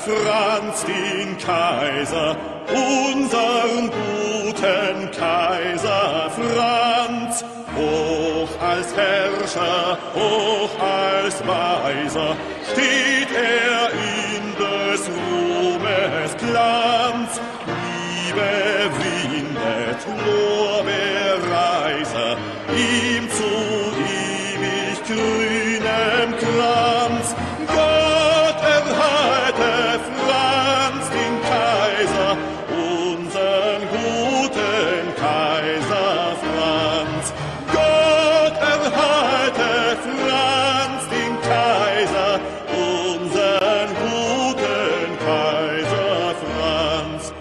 Franz den Kaiser, unseren guten Kaiser Franz. Hoch als Herrscher, hoch als Weiser, steht er in des Ruhmes Glanz. Liebe windet Lorbeerreiser, ihm zu ewig grünem Kranz. Gott erhalte Franz den Kaiser, unseren guten Kaiser Franz. Gott erhalte Franz den Kaiser, unseren guten Kaiser Franz.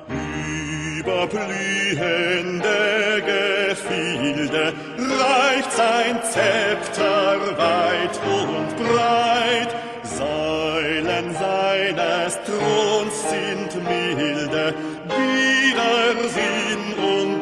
Über blühende Gefilde reicht sein Zepter weit und breit. Säulen seines Throns sind milde, Widersinn und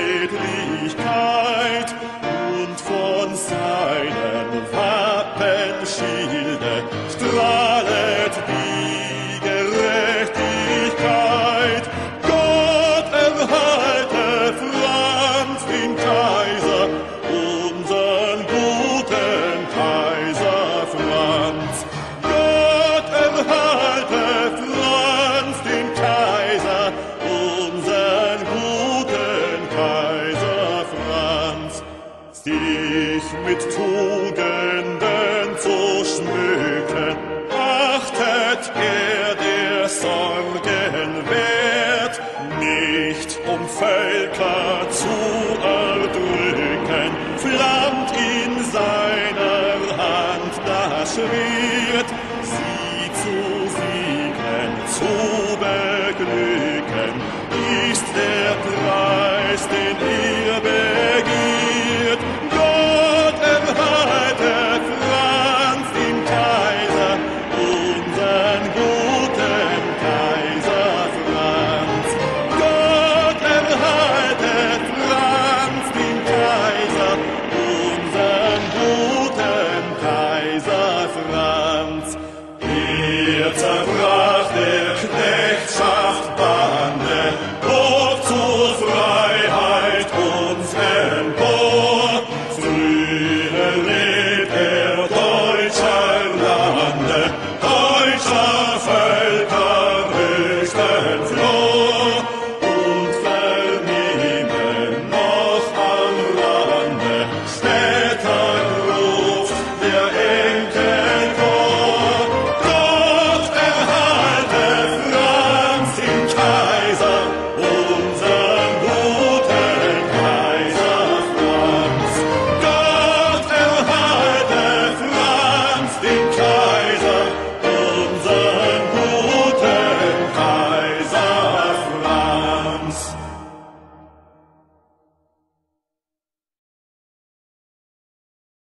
Redlichkeit. Und von seinem Wappenschilde strahlet die Gerechtigkeit. Gott erhalte Franz den Kaiser, unseren guten Kaiser Franz. Gott erhalte Franz den Kaiser, unseren guten Kaiser Franz. Sich mit Tugenden zu schmücken, achtet er der Sorgen wert, nicht um Völker zu erdrücken, flammt in seiner Hand das Schwert, sie zu segnen, zu beglücken, ist der